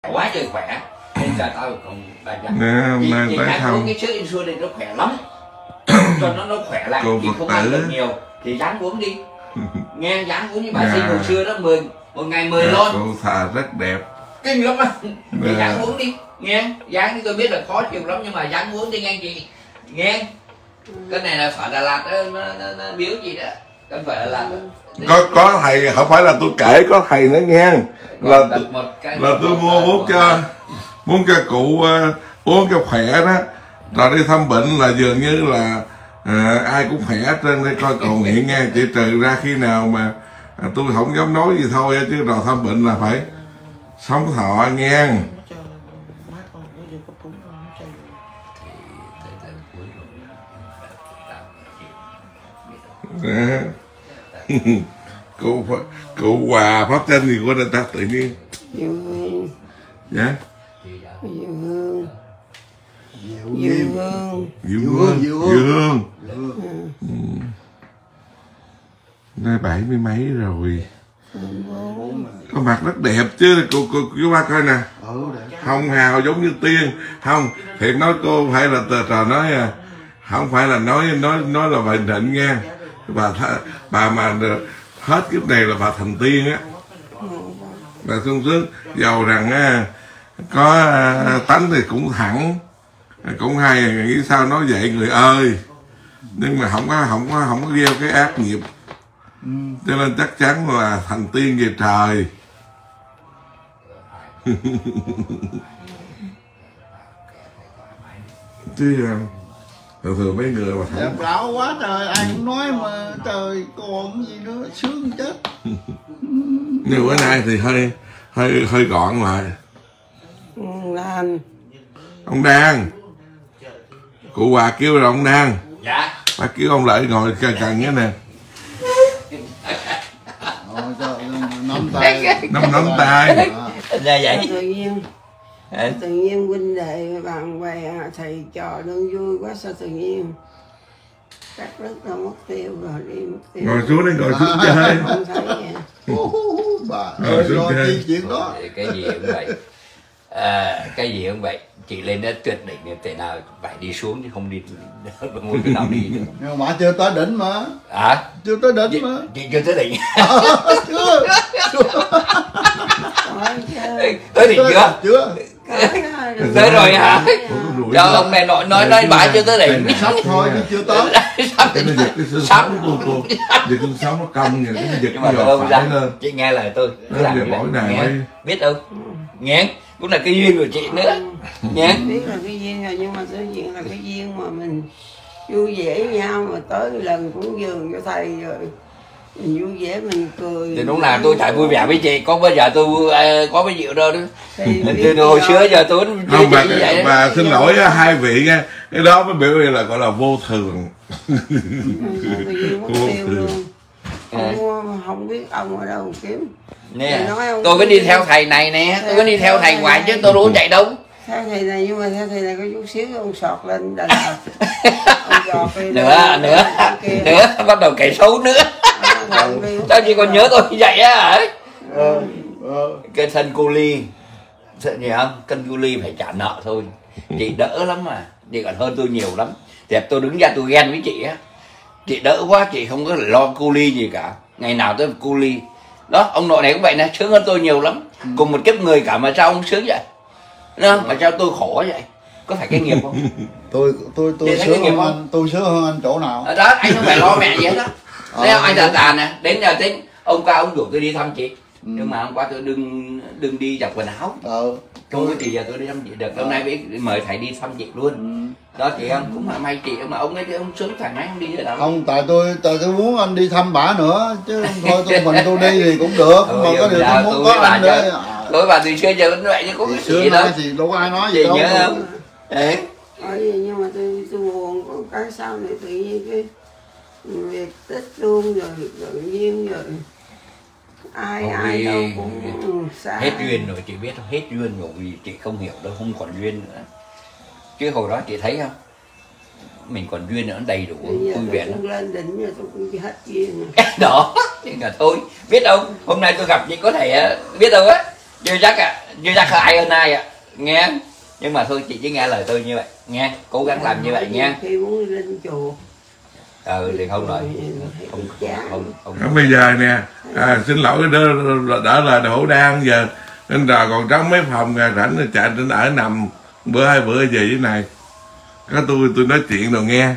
quá trời khỏe. Nên giờ tao còn bà dặn chị tại sao uống cái sữa insulin này nó khỏe lắm. Cho nó khỏe lại, chị không ăn được nhiều thì dám uống đi. Nghe dám uống như bà Sinh hồi xưa đó, một ngày 10 lon. Cô thà rất đẹp. Kinh lắm á. Chị dám uống đi, nghe. Dám đi, tôi biết là khó chịu lắm nhưng mà dám uống đi nghe chị. Nghe. Cái này là phở Đà Lạt đó, nó biếu chị đó. Cái phở Đà Lạt đó. Có thầy, không phải là tôi kể, có thầy nó nghe là tôi muốn cho cụ uống cho khỏe đó, rồi đi thăm bệnh là dường như là ai cũng khỏe hết trơn. Đây coi còn nghiện nghe, chỉ trừ ra khi nào mà tôi không dám nói gì thôi, chứ rồi thăm bệnh là phải sống thọ nghe. Cụ Hòa pháp danh gì của người ta tự nhiên. Diệu Hương. Dạ. Diệu Hương. Diệu Hương. Diệu Hương. Diệu Hương. Nay 70 mấy rồi. Có mặt rất đẹp chứ cô ba coi nè. Hồng hào giống như tiên. Không, thiệt nói cô phải là trò nói không phải là nói là bệnh định nha. Bà mà hết kiếp này là bà thành tiên á. Bà sung sướng, giàu rằng có tánh thì cũng thẳng, cũng hay, nghĩ sao nói vậy người ơi. Nhưng mà không có gieo cái ác nghiệp, cho nên chắc chắn là thành tiên về trời. Chứ thường mấy người mà đẹp ráo quá trời, ai cũng nói mà trời còn gì nữa, sướng chết. Nhưng bữa nay thì hơi gọn lại. Ông Đan, cụ Hòa kêu rồi ông Đan. Dạ. Bác kêu ông lại ngồi gần cái nè. Nắm tay. Là vậy. Tự nhiên huynh đệ bạn bè thầy trò đương vui quá, sao tự nhiên cắt rất là mất tiêu rồi, đi mất tiêu. Ngồi xuống đi, ngồi xuống chơi. Không thấy vậy. Bà ơi, lo chi chuyện đó. Cái gì cũng vậy. Cái gì cũng vậy. Chị lên đó tuyệt đỉnh, thế nào phải đi xuống chứ không đi muốn cái nào đi được. Nhưng mà chưa tới đỉnh mà. Chưa tới đỉnh mà. Chị chưa tới đỉnh. Chưa. Tới đỉnh chưa? Chưa. Tới rồi hả? Cho ông này nói bà chưa tới đỉnh. Sắp thôi chứ chưa tới. Sắp. Giật cơn sóng nó cong vậy, cái giật nó giọt phải lên. Chị nghe lời tôi. Nghe. Biết không? Nghe. Cũng là cái duyên của chị nữa. Nghe. Biết là cái duyên rồi, nhưng mà cái duyên là cái duyên mà mình vui vẻ nhau, mà tới lần cũng dường cho thầy rồi mình vui vẻ mình cười. Thì lúc nào tôi phải vui vẻ với chị, có bao giờ tôi có bao nhiêu đâu đó. Từ hồi xưa giờ tôi không bà, như vậy bà xin lỗi hai vị nha, cái đó mới biểu hiện là gọi là vô thường. Vô thường. Không biết ông ở đâu kiếm. Nè, tôi có đi theo thầy này nè, tôi có đi theo thầy hoài chứ tôi đâu chạy đâu. Theo thầy này, nhưng mà theo thầy này có chút xíu ông sọt lên Đà Lạt. nữa bắt đầu kể xấu nữa. Sao chị còn nhớ tôi như vậy á hả? Cái thân cô Ly, sợ gì không? Cân cô Ly phải trả nợ thôi. Chị đỡ lắm mà, chị còn hơn tôi nhiều lắm. Thì tôi đứng ra tôi ghen với chị á. Chị đỡ quá, chị không có lo cô Ly gì cả. Ngày nào tôi cô Ly. Đó, ông nội này cũng vậy nè, sướng hơn tôi nhiều lắm. Cùng một kiếp người cả mà sao ông sướng vậy? Đó, mà sao tôi khổ vậy? Có phải cái nghiệp không? Tôi sướng hơn anh chỗ nào? Đó, anh không phải lo mẹ gì hết đó. Đấy, anh già nè, đến giờ tính ông qua ông rủ tôi đi thăm chị. Nhưng mà hôm qua tôi đừng đi giặt quần áo. Không có thì giờ tôi đi thăm chị được. Hôm nay biết mời thầy đi thăm chị luôn. Đó chị em cũng là may chị, mà ông ấy ông sướng thoải mái không đi nữa đâu. Không, tại tôi muốn anh đi thăm bả nữa chứ thôi tôi đi thì cũng được. Mà có điều tôi muốn có anh nữa. Tôi bà từ xưa giờ vẫn vậy chứ có cái gì đâu. Thì đâu có ai nói gì đâu. Nhớ không? Đấy. Nhưng mà tôi buồn có cái sau này tự nhiên cái việc tích luôn rồi tự nhiên rồi ai đâu cũng xa. Hết duyên rồi, chị biết không? Hết duyên rồi, vì chị không hiểu đâu, không còn duyên nữa. Chứ hồi đó chị thấy không? Mình còn duyên nữa, đầy đủ, vui vẻ lắm. Lên đỉnh rồi tôi cũng hết duyên rồi. Đó, nhưng mà thôi, biết không? Hôm nay tôi gặp chị có thể biết đâu á. chưa chắc chưa chắc ai hơn ai nghe, nhưng mà thôi chị chỉ nghe lời tôi như vậy nghe, cố gắng làm như vậy nha. Khi muốn đi lên chùa Thì không rồi, không bây giờ nè, xin lỗi đã là đổ đang giờ nên là còn trống mấy phòng rảnh rồi chạy đến ở nằm bữa 2 bữa về dưới này có tôi nói chuyện rồi nghe.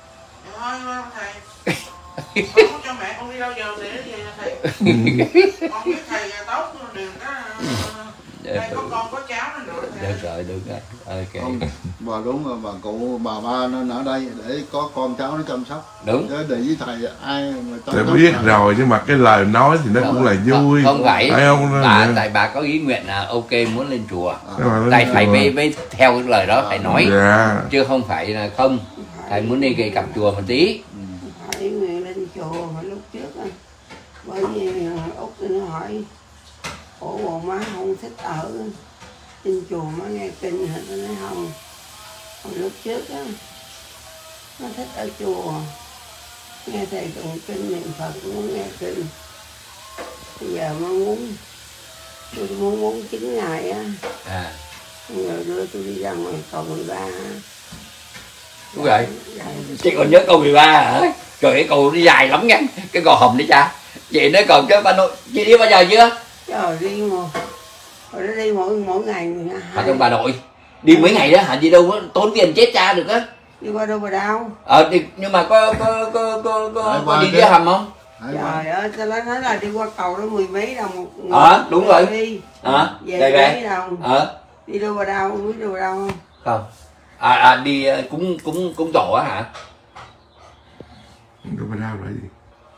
Thầy con cho mẹ con đi đâu giờ để về thầy. Con biết thầy tốt đừng có đây có con có cháu nữa. Được rồi ok. Bà đúng rồi, bà cụ bà ba nó ở đây để có con cháu nó chăm sóc. Đúng. Để với thầy ai mà Tôi biết rồi nhưng mà cái lời nói thì nó cũng là vui. Không phải không tại bà có ý nguyện là ok muốn lên chùa, tại thầy mới theo cái lời đó thầy nói, chứ không phải là không. Thầy muốn đi cái cặp chùa một tí. Phải người lên chùa mà lúc trước bởi vì Út nó hỏi ủa bộ má không thích ở trên chùa má nghe kinh hả? Tôi nói không, hồi lúc trước nó thích ở chùa nghe thầy tụng kinh niệm Phật, muốn nghe kinh. Bây giờ mà tôi muốn 9 ngày rồi đưa tôi đi ra ngoài cầu 13. Đúng rồi. Chị còn nhớ cầu 13 hả? Trời, cái cầu nó dài lắm nha, cái cầu hồng đấy cha. Chị nói còn cái bà nội, chị đi bao giờ chưa? Trời, đi mà rồi nó đi mỗi ngày. Trong bà nội đi mấy ngày đó hả? Đi đâu tốn tiền chết cha được á. Đi qua đâu mà đâu. Nhưng mà có đi cái hầm không? Trời ơi, tao nói là đi qua cầu đó 10 mấy đồng một đúng rồi. Đi. Về mấy đồng. Đi đâu mà đâu, không biết đâu đâu không? Đi cúng tổ á hả? Đâu mà đau là gì?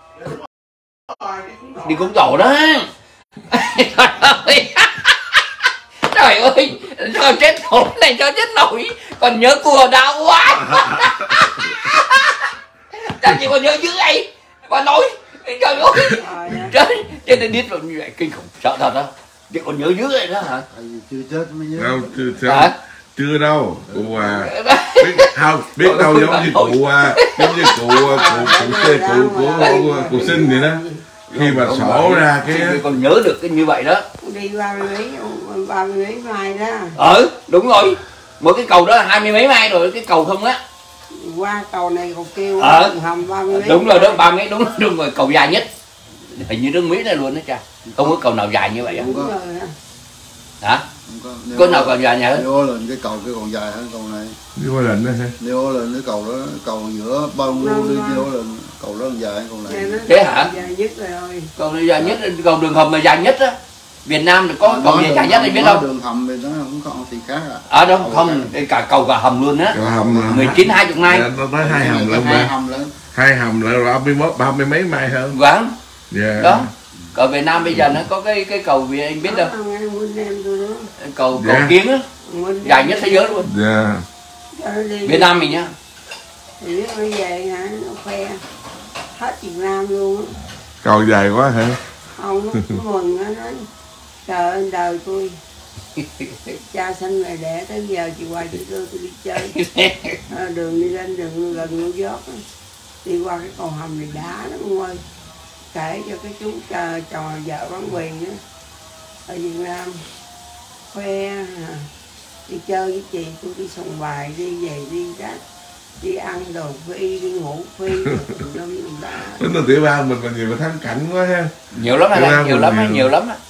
Đi cúng tổ đó. Trời ơi, sao chết nổi này, cho chết nổi. Còn nhớ cua đau quá. Sao chị còn nhớ dữ vậy? Bà nói, trời ơi. Trời, chết đến điếc rồi như vậy, kinh khủng, sợ thật đó. Chị còn nhớ dữ vậy đó hả? Chưa chết mới nhớ. Đâu, chưa đâu. Cụ biết đâu giống như cụ sinh vậy đó. Khi mà sổ ra cái còn nhớ được cái như vậy đó. Đi 30 mấy mai đó. Đúng rồi. Mỗi cái cầu đó là 20 mấy mai rồi, cái cầu không á. Qua cầu này cầu kêu hầm 30 mấy. Đúng rồi đó, 30 mấy đúng rồi, cầu dài nhất. Hình như nước Mỹ này luôn đó cha. Không có cầu nào dài như vậy á. Hả? Có nào còn dài nhở? New Orleans cái cầu kia còn dài hơn cầu này. New Orleans đó hả? New Orleans cái cầu đó, cầu giữa Bangor đi New Orleans, cầu đó còn dài hơn cầu này. Thế hả? Dài nhất rồi. Cầu dài nhất, cầu đường hầm là dài nhất á. Việt Nam thì có cầu gì dài nhất, anh biết không? Đường hầm thì nó không có gì khác Đâu không, cả cầu cả hầm luôn á. 19-20 mai. Nó tới 2 hầm lận mà. 2 hầm là 30 mấy mai hơn. Vâng. Đó. Còn Việt Nam bây giờ nó có cái cầu gì anh biết đâu. Cầu Kiến á, dài nhất thế giới luôn. Việt Nam mình nhá. Thì biết nó về hả, nó khoe hết Việt Nam luôn á. Cầu dài quá hả? Không, nó mừng nó nói trời ơi đời tôi. Cha sinh ngày đẻ tới giờ chị Hoài chị đưa tôi đi chơi. Đường đi lên đường gần New York đi qua cái cầu hầm này đá lắm ông ơi. Kể cho cái chú trò vợ bán quyền á ở Việt Nam khoe đi chơi với chị, tôi đi sòng bài, đi về đi rác, đi ăn đồ phi, đi ngủ phi. Tính là tiểu bang mình còn nhiều mà thắng cảnh quá ha. Nhiều lắm á, nhiều lắm á.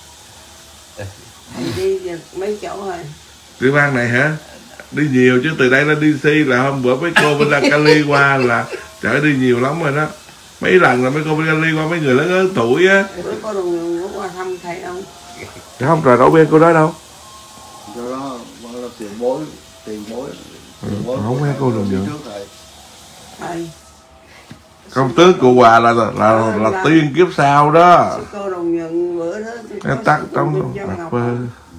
Đi được mấy chỗ rồi. Tiểu bang này hả? Đi nhiều chứ từ đây nó DC là hôm bữa mấy cô bên La Cali qua là chở đi nhiều lắm rồi đó. Mấy lần là mấy cô bên Cali qua mấy người lớn tuổi á. Bữa có đồng qua thăm thầy không? Không, rồi đâu biết cô đó đâu. Cho đó là tiền bối. Không nghe cô đồng dưỡng. Thầy. Công tước cụ Hòa là tiên kiếp sau đó. Cô đồng nhận bữa đó tôi tắt trong bạc phơ.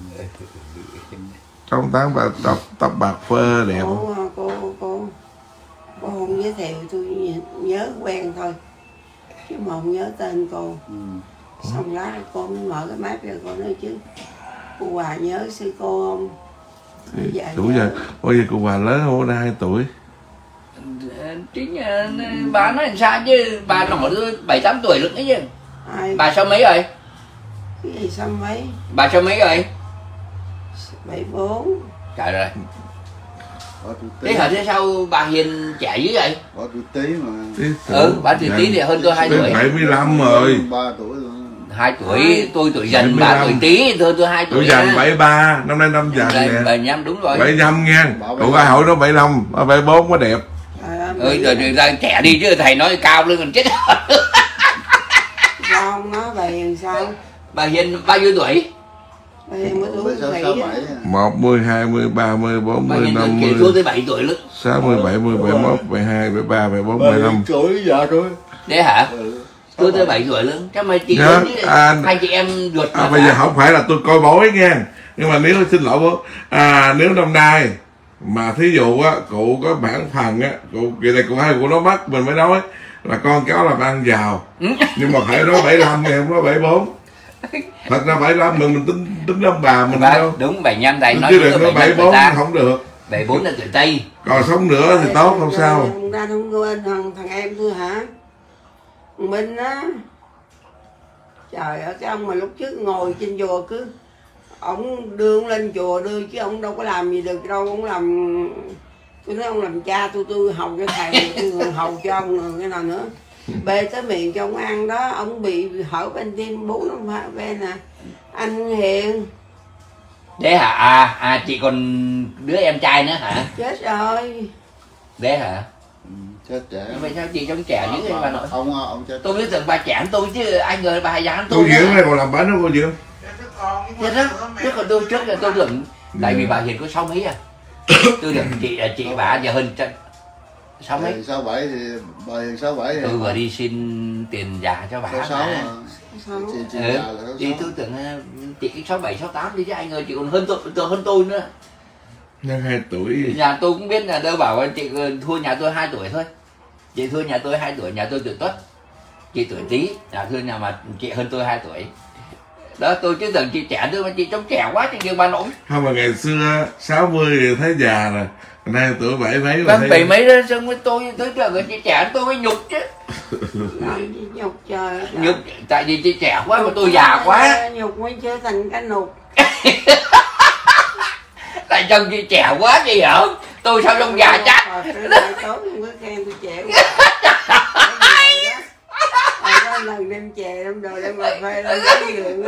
Trong tháng tóc bạc phơ đẹp. Cô không giới thiệu, tôi nhớ quen thôi chứ mà không nhớ tên cô. Xong lá cô mới mở cái map ra cô nói chứ cô Hòa nhớ sư cô không? Đủ giờ bây giờ cô Hòa lớn hơn 2 tuổi. Chính bà nói làm sao chứ bà nổi 7-8 tuổi lận ấy chứ. Ai? Bà sao mấy rồi? Cái gì sao mấy? Bà sao mấy rồi? 74. Trời ơi. Bỏ tuổi Tý. Thế hả, thế sao bà Hiền trẻ dữ vậy? Bỏ tuổi Tý mà. Bà tuổi Tý thì hơn tôi 2 tuổi. 75 rồi. 3 tuổi rồi. 2 tuổi, tôi tuổi Dần, bà tuổi Tý, tôi 2 tuổi. Tuổi Dần 73, năm nay năm Dần nè. 75 đúng rồi. 75 nha. Cậu ai hỏi nó 75, 74 mới đẹp. Rồi ra trẻ đi chứ thầy nói cao lên còn chết. Sao không nói bà Hiền sao? Bà Hiền bao nhiêu tuổi? Bà Hiền mới tuổi 7 á. 1, 10, 20, 30, 40, 50, tôi tới 7 tuổi luôn. 60, 70, 71, 72, 73, 74, 75. Tuổi già rồi. Thế hả? Tôi tới 7 tuổi luôn. Chắc mà chị hai chị em ruột. Bây giờ không phải là tôi coi bói nha. Nhưng mà nếu xin lỗi bố, nếu năm nay mà thí dụ á, cụ có bản phần á, cụ kỳ này cụ hay cụ nó mất mình mới nói là con cháu làm ăn giàu. Nhưng mà phải nói 75 ngày không nói 74. Thật ra 75 mình tính ông bà mình đâu. Đúng 75 thầy nói chứ đừng nói 74 không được. 74 là tuổi Tây. Còn sống nữa thì tốt không sao. Ra không quên thằng em tôi hả? Minh á. Trời ơi, cái ông mà lúc trước ngồi trên chùa cứ ông đưa ông lên chùa đưa chứ ông đâu có làm gì được đâu, ông làm, tôi nói ông làm cha tôi hầu cho thầy, tôi hầu cho ông cái nào nữa. Bê tới miệng cho ông ăn đó, ông bị hở bên tim 4 ông bên nè. Anh Hiền. Thế hả? Chị còn đứa em trai nữa hả? Chết rồi. Thế hả? Chết trẻ. Vậy sao chị trong trẻ dữ vậy bà nội? Ông chết. Tôi biết rằng bà trẻ hơn tôi chứ ai ngờ bà dám tôi. Cô Diễm này còn làm bánh đâu cô Diễm? Chết đó. Trước còn tôi trước là tôi tưởng tại vì bà Hiền có 6 mấy à. Tôi tưởng chị bà giờ hơn 6 mấy. 67 thì bà Hiền 67 thì tôi vừa đi xin tiền già cho bà. 66 mà. Thì tôi tưởng chị 67 68 đi chứ ai ngờ chị còn hơn tôi nữa. Nhân 2 tuổi. Nhà tôi cũng biết là đâu bảo chị thua nhà tôi 2 tuổi thôi. Chị thua nhà tôi 2 tuổi, nhà tôi tuổi Tuất. Chị tuổi Tý, thưa nhà mà chị hơn tôi 2 tuổi. Đó tôi chứ tưởng chị trẻ thôi mà chị trông trẻ quá chị kêu bà nội. Không mà ngày xưa 60 thì thấy già rồi. Nay tuổi 7 mấy mà thấy... 7 mấy đó xong với tôi tới giờ chị trẻ tôi mới nhục chứ. Nhục trời. Nhục tại vì chị trẻ quá mà tôi già quá. Nhục mới trở thành cái nhục. Tại chồng chị trẻ quá chị hiểu. Tôi sao trông già chắc. Tối không có khen tôi trẻ quá. Có lần đem chè đem đồ đem cà phê đem cái giường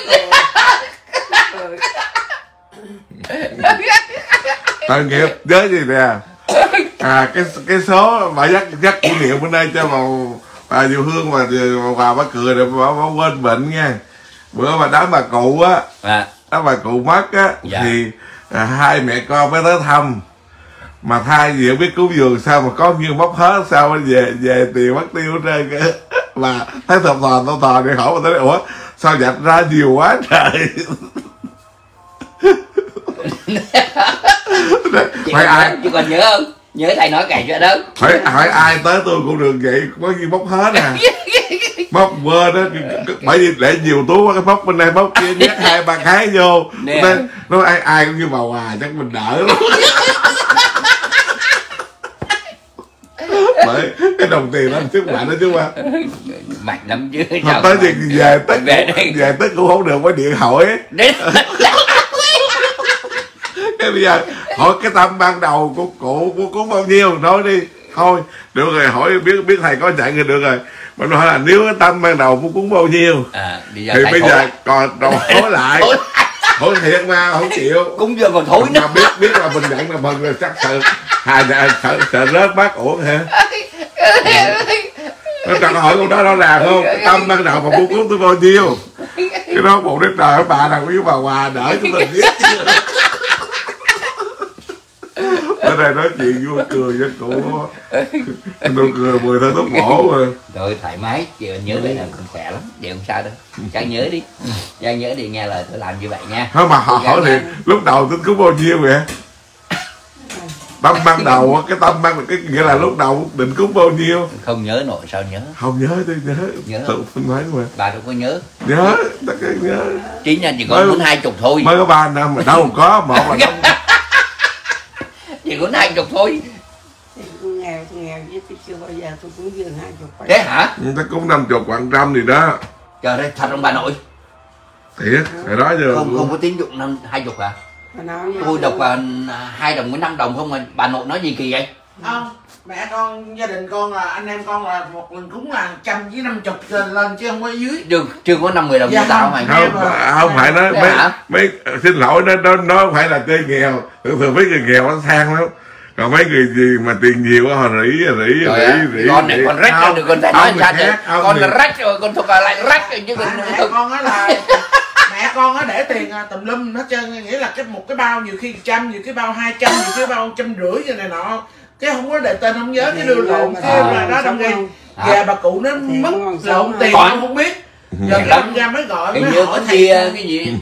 tội nghiệp nhớ gì nè, cái số bà dắt kỷ niệm bữa nay cho bà Diệu Hương mà bà cười rồi bà quên bệnh nha. Bữa mà đám bà cụ á, đám bà cụ mất á, thì hai mẹ con mới tới thăm. Mà thay vì không biết cúng dường sao mà có nhiêu móc hết sao mới về tiền mất tiêu hết trơn. Mà thấy thập thò để hỏi mà tới ủa sao dạch ra nhiều quá trời. Phải ai chứ còn nhớ không? Nhớ thầy nói kể chuyện đó. Phải hỏi ai tới tôi cũng được vậy, có gì móc hết à. Móc quên đó, bởi vì để nhiều túi cái móc bên đây móc kia nhét 2-3 cái vô. Nó ai cũng như bà Hòa chắc mình đỡ lắm. Bởi cái đồng tiền nó sức mạnh đó chứ mà mạnh lắm chứ. Không tới gì về tức cũng không được, phải điện hỏi. Cái bây giờ hỏi cái tâm ban đầu của cụ có bao nhiêu nói đi thôi được rồi, hỏi biết thầy có dạy người được rồi. Mà nói là nếu cái tâm ban đầu cúng bao nhiêu thì bây giờ còn hỏi lại hỏi thiệt mà không chịu cúng giờ còn thối nữa. Mà biết là mình nhận là mừng rồi chắc sợ rớt bát uổng hả. Nó cần hỏi câu đó rõ ràng không, tâm ban đầu mà cúng tôi bao nhiêu, cái đó một đến trời bà nào với bà Hòa đỡ chúng mình biết. Ở đây nói chuyện vui cười với cụ, nụ cười 10 thơ thuốc bổ rồi. Rồi thoải mái, chị nhớ vậy là còn khỏe lắm, đều không sao đâu. Chắc nhớ đi, chắc nhớ thì nghe lời tôi làm như vậy nha. Thôi mà họ hỏi thì lúc đầu tính cúng bao nhiêu vậy? Tâm ban đầu cái tâm ban cái nghĩa là lúc đầu định cúng bao nhiêu? Không nhớ nổi sao nhớ? Không nhớ tôi nhớ tự phân nói mà. Bà đâu có nhớ. Nhớ, tất cả nhớ. Chính là chỉ có muốn 20 thôi. Mới có 3 năm mà đâu có một là không. Chỉ có 20 thôi. Tôi nghèo chứ tôi chưa bao giờ tôi cúng dường 20. Thế hả? Ta cúng 50 hoặc 100 gì đó. Trời ơi, thật không bà nội? Thiệt, hồi đó giờ không có tín dụng 20 hả? Tôi đọc 2 đồng với 5 đồng không mà bà nội nói gì kỳ vậy? Không, mẹ con, gia đình con là anh em con là một lần cúng là 100 với 50 lên chứ không có dưới. Chưa có 50 đồng Dạ, với tao mày. Không phải nói mấy xin lỗi nó phải là chơi nghèo. Thường mấy người nghèo nó sang lắm. Còn mấy người gì mà tiền nhiều họ rỉ. Con này con rách rồi, con phải nói sao chứ? Con là rách rồi, con thuộc lại rách rồi chứ. Mẹ con á là mẹ con á để tiền tùm lum hết trơn, nghĩa là một cái bao nhiều khi 100, nhiều cái bao 200, nhiều cái bao 150 vậy này nọ, cái không có để tên không nhớ, cái đưa lộn cái là đó đâm gây gà bà cụ nó mất lộn tiền con không biết. Giờ cái đâm ra mới gọi mới như hỏi con đi cái gì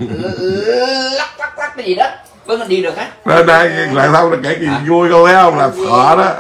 lắc cái gì đó vẫn còn đi được á. Đây lại không nó kể gì vui con thấy không, là thọ đó.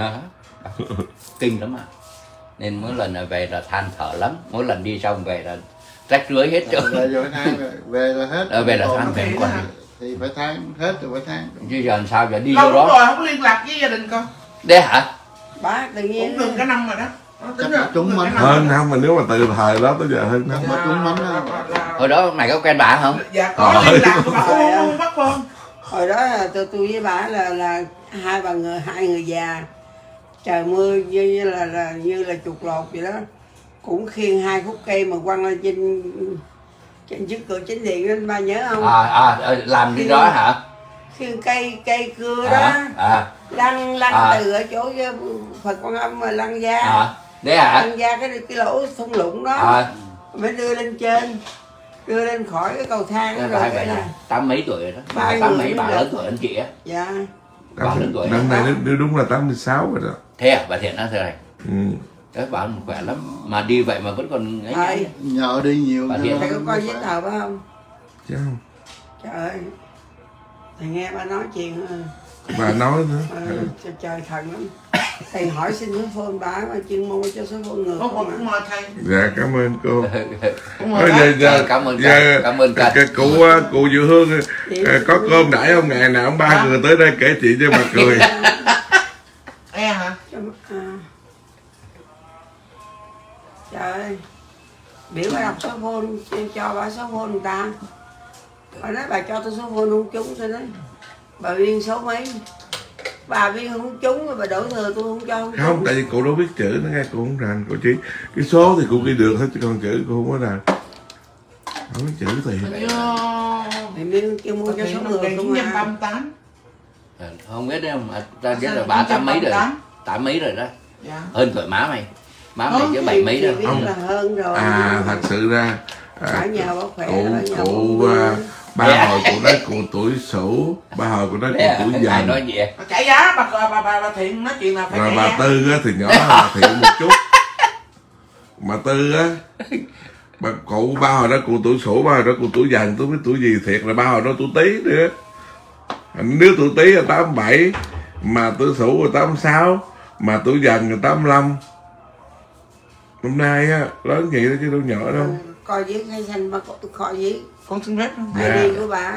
Kinh lắm à. Nên mỗi lần là về là than thở lắm, mỗi lần đi xong về là rách rưới hết trơn. Về là hết. Về là than về còn thì phải than hết rồi phải than. Chứ giờ làm sao giờ đi lâu vô đó. rồi không liên lạc với gia đình con. Đấy hả? Bá tự nhiên Cũng gần cả năm rồi đó. Trúng mánh hơn năm mà nếu mà từ thời đó tới giờ hơn năm. Mà trúng mánh đó. Hồi đó mày có quen bà không? Dạ có liên lạc của bà bắt con. Hồi đó tôi với bà là hai người già, trời mưa như là chuột lột vậy đó, cũng khiêng 2 khúc cây mà quăng lên trên trước cửa chính điện nên bà nhớ không? Làm đi đó hả? Khiêng cây cưa đó, lăn từ ở chỗ Phật Quan Âm mà lăn ra, đấy hả? lăn ra cái lỗ thung lũng đó, mới đưa lên trên, đưa lên khỏi cái cầu thang đó rồi. Vậy là 80 mấy tuổi rồi đó. Bà 80 bà lớn tuổi hơn chị á. Dạ. Bà lớn tuổi. Năm nay nó đúng là 86 rồi đó. Thế à? Bà Thiện nói thế này. Đấy, bà khỏe lắm mà đi vậy mà vẫn còn ấy. Nhờ đi nhiều. Bà Thiện thầy có coi giấy tờ phải không? Chứ không. Trời ơi, thầy nghe bà nói chuyện bà nói nữa. Trời thần lắm. Thầy hỏi xin số phone bà mà chuyên môn cho số phone người không mời thầy. Dạ cảm ơn cô. Cảm ơn cả. Cụ Diệu Hương có cơm đãi không, ngày nào ông ba người tới đây kể chuyện cho bà cười. Hả? Trời ơi, biểu bà đọc số phone cho bà số phone người ta. Bà nói bà cho tôi số phone không trúng, tôi nói bà Viên số mấy, bà Viên không trúng mà bà đổi thừa tôi không cho. Không, tại vì cụ đâu biết chữ, nó nghe cụ không rành, cụ chỉ cái số thì cụ ghi được hết chứ còn chữ cụ không có rành. Không biết chữ thì Thầy Viên kêu mua cho số người không à. 1938. Không biết đâu mà ta biết là bà 8 mấy rồi, 8 mấy rồi đó. Hơn tuổi má mày. Má mày chứ 7 mấy rồi. Không là hơn rồi. Thật sự ra nhờ bà khỏe, cụ ba hồi cụ nói cụ tuổi Sửu, ba hồi cụ nói cụ tuổi Dần. Nói gì vậy? Trả giá bà Thiện nói chuyện là phải rồi trả bà giá. Tư á thì nhỏ bà Thiện một chút. Mà Tư á, cụ ba hồi đó cụ tuổi Sửu, ba hồi đó cụ tuổi Dần, tôi biết tuổi gì thiệt là ba hồi đó tuổi Tý nữa. Nếu tuổi Tý là 87, mà tuổi Sửu là 86, mà tuổi Dần là 85. Hôm nay á lớn vậy đó chứ đâu nhỏ đâu. Coi giấy khai xanh bà coi giấy. Con xin phép không? ID của bà.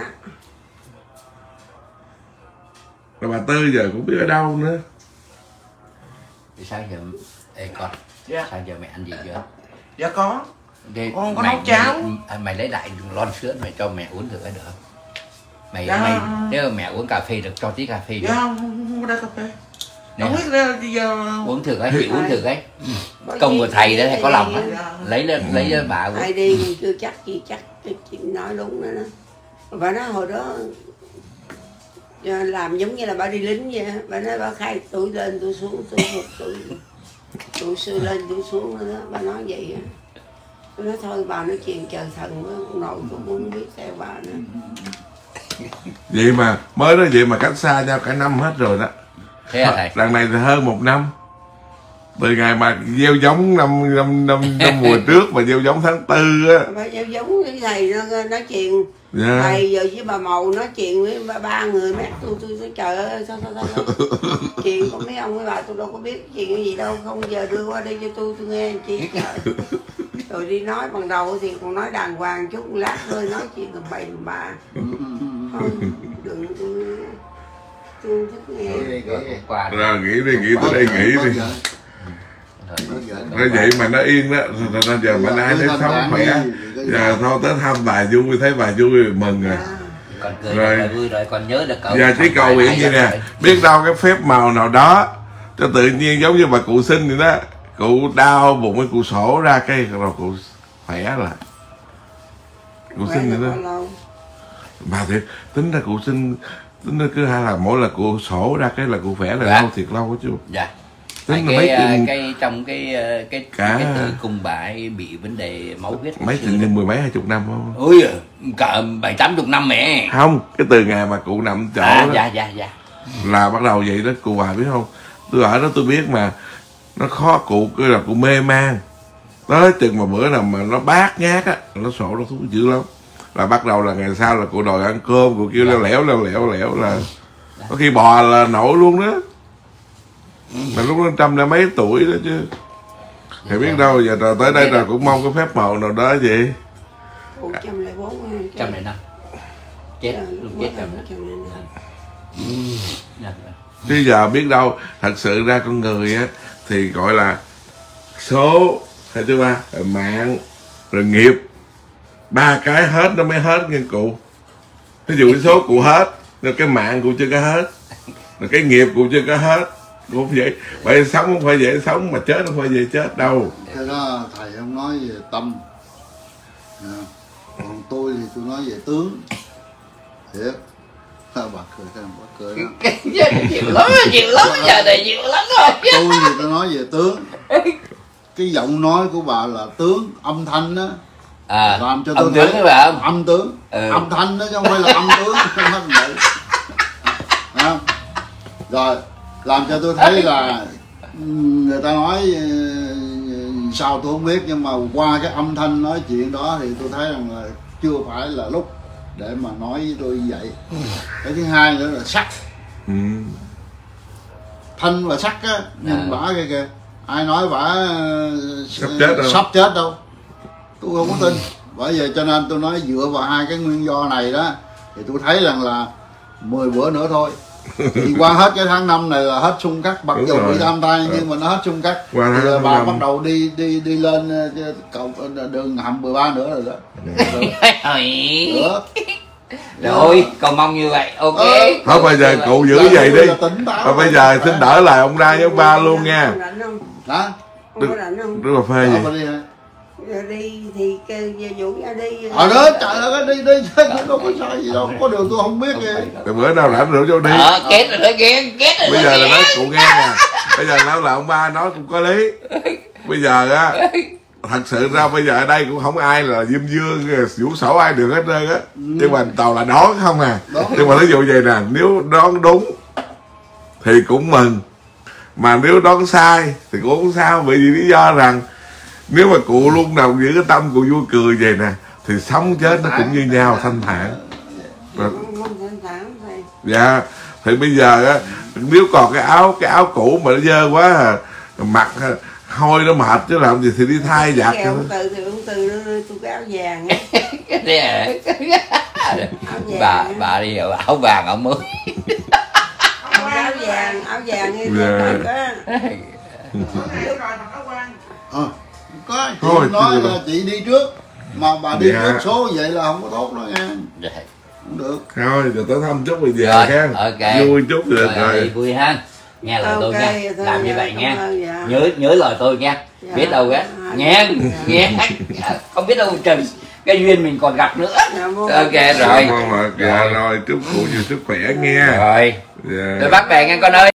Rồi bà Tư giờ cũng biết ở đâu nữa. Thì sao giờ con? Sao giờ mẹ ăn gì chưa? Dạ có. Con có nấu cháo. Mày lấy đại lon sữa mày cho mẹ uống thử cái được không? Mày nếu mẹ uống cà phê được cho tí cà phê. Dạ không có đây cà phê. Không biết bây giờ uống thử cái, uống thử cái. Công của thầy đó thầy có lòng á. Lấy bà uống. Ai đi chưa chắc gì chắc chị nói đúng nữa đó. Bà nói hồi đó làm giống như là bà đi lính vậy. Bà nói bà khai tuổi lên tuổi xuống, tuổi xưa lên tuổi xuống đó. Bà nói vậy á. Tôi nói thôi bà nói chuyện trời thần với ông nội tôi cũng không biết theo bà nữa. Vậy mà mới đó vậy mà cách xa nhau cả năm hết rồi đó. Thế à thầy? Đằng này thì hơn 1 năm. Từ ngày mà gieo giống năm mùa trước mà gieo giống tháng 4 á. Bà gieo giống với thầy nó nói chuyện. Thầy giờ với bà Mầu nói chuyện với ba người mẹ tôi trời ơi sao chuyện của mấy ông với bà tôi đâu có biết chuyện cái gì đâu, không giờ đưa qua đây cho tôi nghe chị trời. Rồi đi nói bằng đầu thì còn nói đàng hoàng chút, lát thôi nói chuyện tầm bậy tầm bạ. Thôi đừng tôi thích nghe. Rồi nghĩ tới đây nghĩ đi. Nói vậy mà nó yên đó, rồi giờ mà ai thấy sống khỏe, giờ thôi tới thăm bà vui, thấy bà vui mừng rồi. Con cười rồi vui rồi, con nhớ được cậu. Giờ chỉ cầu nguyện như nè, biết đâu cái phép màu nào đó cho tự nhiên giống như bà cụ sinh vậy đó, cụ đau bụng cái cụ sổ ra cái rồi cụ khỏe lại. Cụ sinh vậy đó. Bà thiệt, tính ra cụ sinh, tính ra cứ hay là mỗi là cụ sổ ra cái là cụ khỏe là lâu thiệt lâu chứ. Dạ. Tính cái trong cái tử cung bà ấy bị vấn đề máu huyết mấy tình nhân 10 mấy 20 năm không? Ui, cả 7-80 năm mẹ. Không, cái từ ngày mà cụ nằm chỗ đó, dạ là bắt đầu vậy đó. Cụ bà biết không, tôi ở đó tôi biết mà nó khó cụ cứ là cụ mê man tới chừng mà bữa nào mà nó bát nhát á, nó sổ nó thuốc dữ lắm, là bắt đầu là ngày sau là cụ đòi ăn cơm, cụ kêu leo lẻo là có khi bò là nổi luôn đó. Mà lúc đó 100 là mấy tuổi đó chứ. Thì biết đâu giờ rồi tới đây rồi cũng mong cái phép màu nào đó vậy. 104 chết luôn, chết rồi. Chứ giờ biết đâu thật sự ra con người á thì gọi là số, hay thứ ba rồi mạng rồi nghiệp, 3 cái hết nó mới hết nghe cụ. Ví dụ cái số cụ hết, rồi cái mạng cụ chưa có hết, rồi cái nghiệp cụ chưa có hết. Cũng vậy, vậy sống không phải vậy sống, mà chết không phải vậy chết đâu. Cái đó thầy không nói về tâm, còn tôi thì tôi nói về tướng. Thiệt, bà cười đó. Chịu lắm giờ này, chịu lắm rồi. Tôi thì tôi nói về tướng. Cái giọng nói của bà là tướng, âm thanh đó. Làm cho tôi thấy bà âm tướng, âm thanh đó chứ không phải là âm tướng. Rồi làm cho tôi thấy là người ta nói sao tôi không biết, nhưng mà qua cái âm thanh nói chuyện đó thì tôi thấy rằng là chưa phải là lúc để mà nói với tôi như vậy. Cái thứ hai nữa là sắc, thanh và sắc á, nhìn bả kìa, ai nói bả sắp chết đâu, tôi không có tin. Bởi vậy cho nên tôi nói dựa vào hai cái nguyên do này đó thì tôi thấy rằng là 10 bữa nữa thôi thì qua hết cái tháng 5 này là hết xung khắc, mặc dù bị tham tai nhưng mà nó hết xung khắc thì là bà bắt đầu đi lên cầu đường hầm 13 nữa rồi đó. Rồi cầu mong như vậy, ok. Thôi bây giờ cụ giữ vậy đi. Và bây giờ xin đỡ lại ông Đa với ông Ba luôn nha. Hả? Đứa cà phê gì? Đi thì Vũ ra đi. Đó trời ơi, đi chứ đâu có sai gì đâu, có điều tôi không biết kìa. Rồi bữa nào rảnh rủ cho đi. Kết rồi đó, kết rồi. Bây giờ là nói cụ nghe nè. Bây giờ nói là ông Ba nói cũng có lý. Bây giờ á, thật sự ra bây giờ ở đây cũng không ai là Diêm Dương Vũ Sổ ai được hết trơn á. Nhưng mà toàn là đoán không à. Nhưng mà ví dụ vậy nè, nếu đoán đúng thì cũng mừng, mà nếu đoán sai thì cũng không sao, bởi vì lý do rằng nếu mà cụ luôn nào giữ cái tâm cụ vui cười vậy nè thì sống chết nó cũng như nhau, thanh thản. Dạ, thì bây giờ á, nếu còn cái áo cũ mà nó dơ quá à, mặc hôi nó mệt chứ làm gì thì đi thay giặt cho nó. Ông Từ tôi cái áo vàng bà đi áo vàng ông mới áo vàng như có chị nói là chị đi trước mà bà đi trước số vậy là không có tốt đâu nha. Không được. Thôi giờ tới thăm chút bây giờ ha. Vui chút rồi. Vui ha. Nghe lời tôi nha. Làm như vậy nha. Nhớ lời tôi nha. Biết đâu á. Nghe. Không biết đâu trời, cái duyên mình còn gặp nữa. Ok rồi. Rồi chúc cụ nhiều sức khỏe nghe. Rồi. Tôi bắt về nghe con ơi.